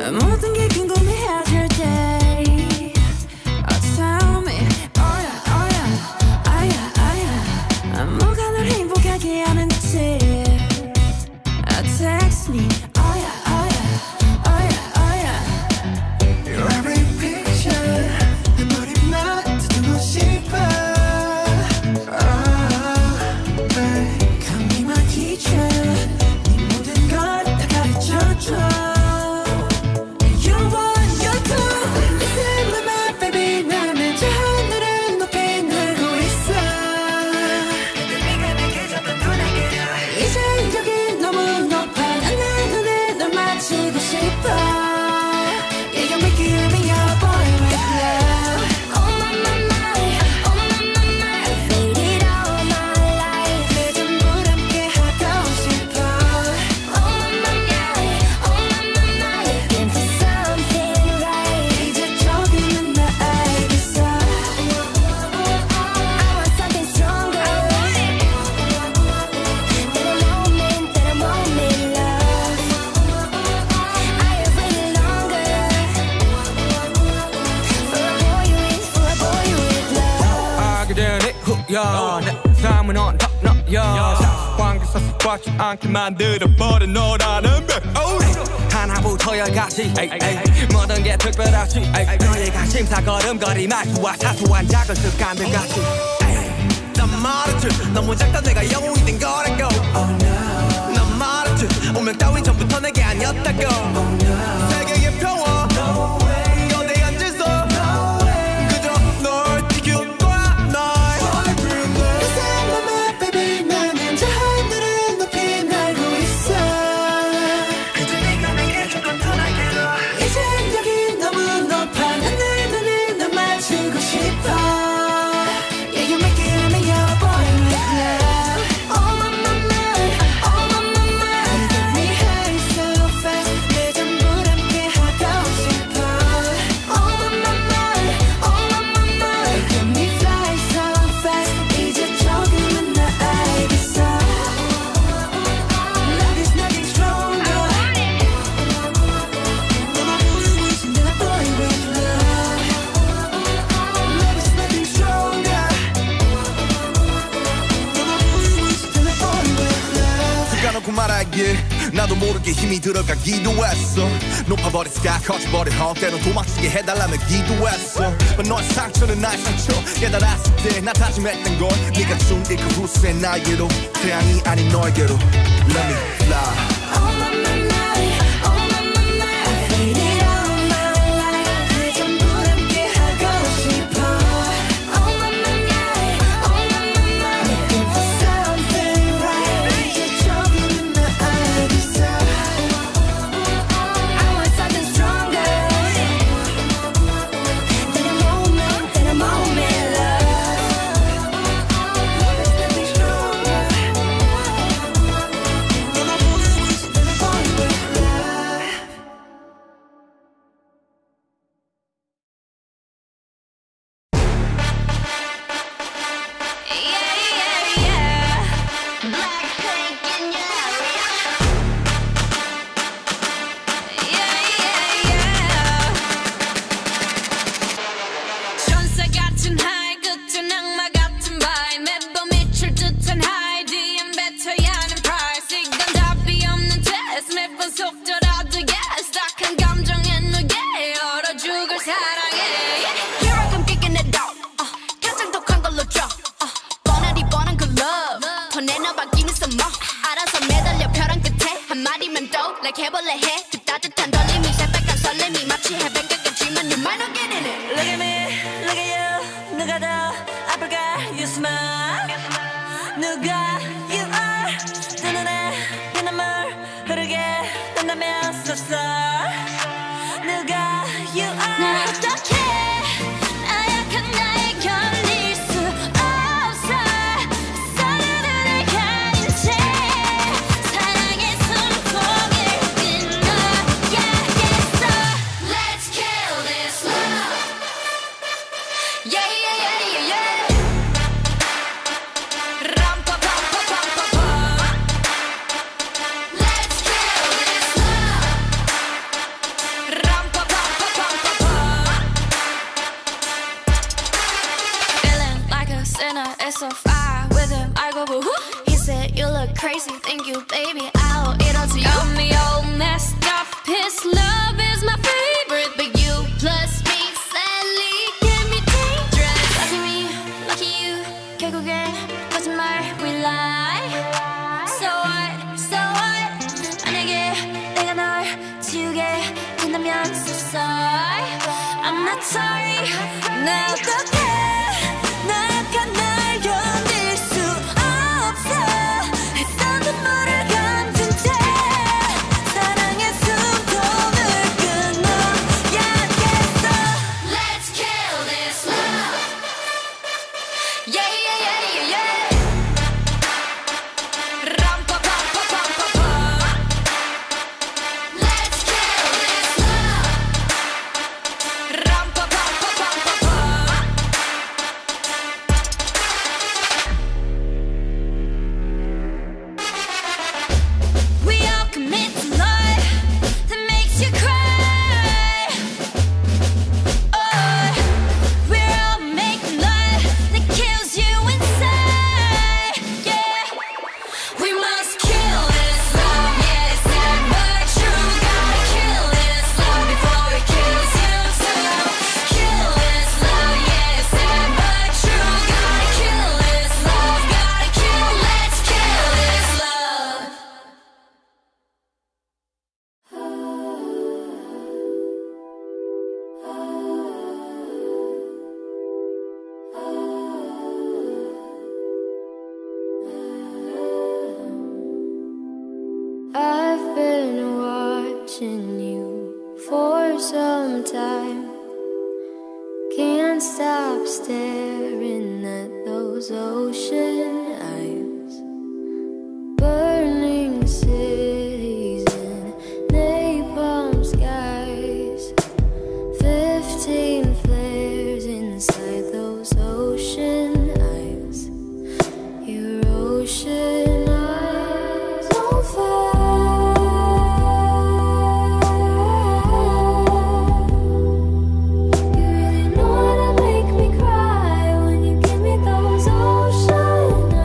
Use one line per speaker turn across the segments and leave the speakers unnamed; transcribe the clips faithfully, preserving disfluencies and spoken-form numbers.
모든 게 궁금해질 때 oh, tell me oh yeah oh yeah oh yeah oh yeah 뭐가 널 행복하게 하는지 oh, text me oh yeah oh yeah oh yeah oh yeah
Your every picture 내 머리만 듣고 싶어 oh, babe Come be my teacher 네 모든 걸 다 가르쳐줘
내 삶은 on top 너야 사소한 게 사소하지 않게 만들어버린 너라는 배 하나부터 열까지 모든 게 특별하지 너의 관심사 걸음걸이 말투와 사소한 작은 습관들까지 난 말했지 너무 작다 내가 영웅이 된 거라고 난 말했지 운명 따윈 전부터 내게 아니었다고 세계의 평화 나도 모르게 힘이 들어가기도 했어 높아버린 스카 커져버린 헛 때론 도망치게 해달라며 기도했어 너의 상처는 나의 상처 깨달았을 때 나 다짐했던 건 네가 준 이 그 후세 나에게로 태양이 아닌 너에게로 Let me fly
Let's
so far with him. I go boo hoo. He said you look crazy, thank you, baby. I'll eat all to you. Got me all messed up. His love is my favorite, but you plus me sadly can be dangerous. Lucky me, lucky you. 결국엔 거짓말 we lie. So what, so what? 만약에 내가 널 지우게 된다면 so sorry. I'm not sorry. 나 어떡해? 나약한 날 견딜 수 없어. 했던 눈물을 감춘 채 사랑의 숨통을 끊어야겠어. Let's kill this love. Yeah, yeah, yeah, yeah, yeah. Ram-pa-pa-pa-pa-pa-pa. Let's kill this love. Ram-pa-pa-pa-pa-pa-pa. We all commit to love that makes you cry. Oh, we're all making love that kills you inside. Yeah, we must kill this love. Yeah, it's sad but true. Gotta kill this love before it kills you too. Kill this love. Yeah, it's sad but true. Gotta kill this love. Gotta kill. Let's kill this love. I've been watching you for some time. Can't stop staring at those ocean eyes. Burning cities and napalm skies. Fifteen flares inside those ocean eyes. Your ocean eyes on fire. You really know how to make me cry when you give me those ocean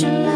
you like?